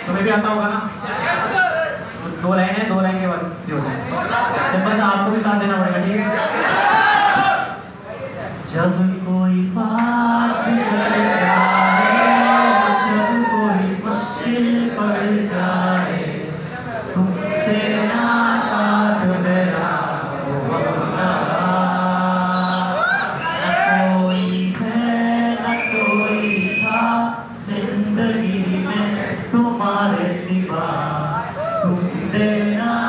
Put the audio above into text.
तुम्हें भी आता होगा ना? दो लाइन है, दो लाइन के बाद जो है बस आपको भी साथ देना पड़ेगा, ठीक है? जब कोई बात कर जाए, जब कोई मुश्किल पड़ जाए, तुम तेरा साथ मेरा कोई है न कोई था जिंदगी में तुम्हारे सिवा, तुम तेरा